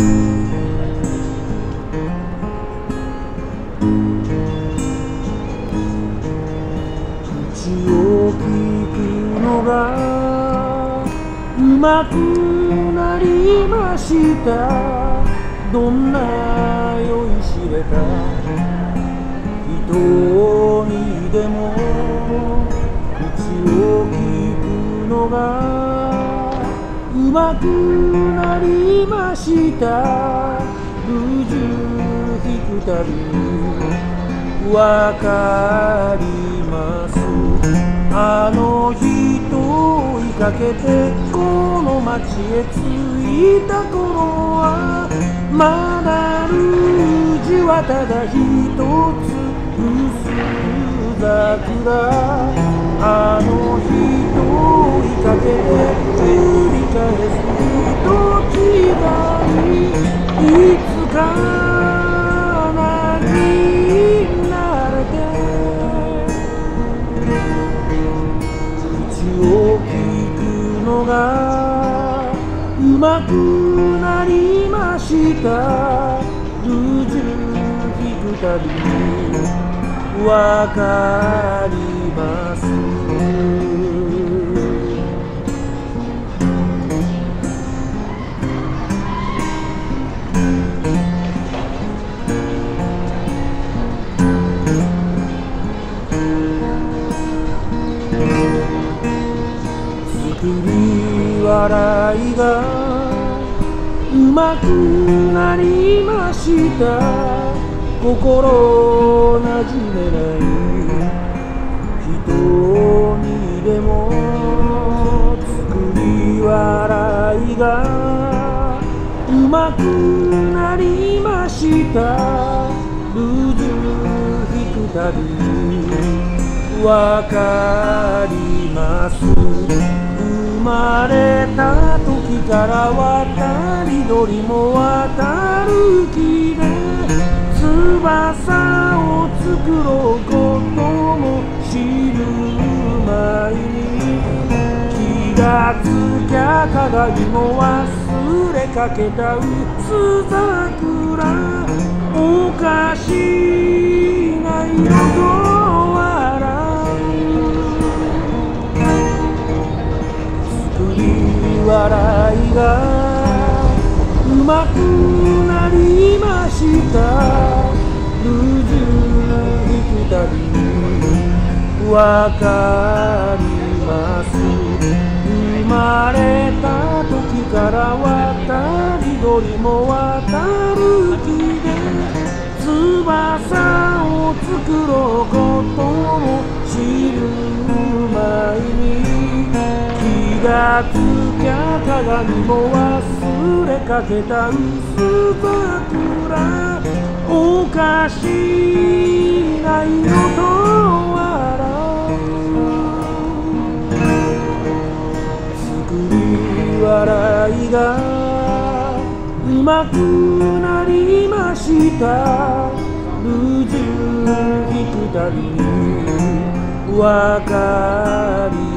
口を聞くのがうまくなりました。どんな酔いしれた人にでも口を聞くのがうまくなりました。ルージュ引くたびにわかります。あの人を追いかけてこの街へ着いた頃はまだルージュはただ一つ薄桜。あの人を追いかけて繰り返す人違い。いつか何になれて口を聞くのがうまくなりました。ルージュ引くたびにわかります。作り笑いがうまくなりました。心なじめない人にでも作り笑いがうまくなりました。ルージュ引くたびわかります。生まれた時から渡り鳥も渡る木で翼を作ろうことも知る前に気がつきゃ鏡も忘れかけた薄桜。おかしな色と笑笑いがうまくなりました。ルージュ引くたびにわかります。生まれた時から渡り鳥も渡る木で翼を作ろうことも知る前に気がつきゃ鏡も忘れかけた薄桜。おかしな色と笑作り笑いがうまくなりました。ルージュ引くたびにわかり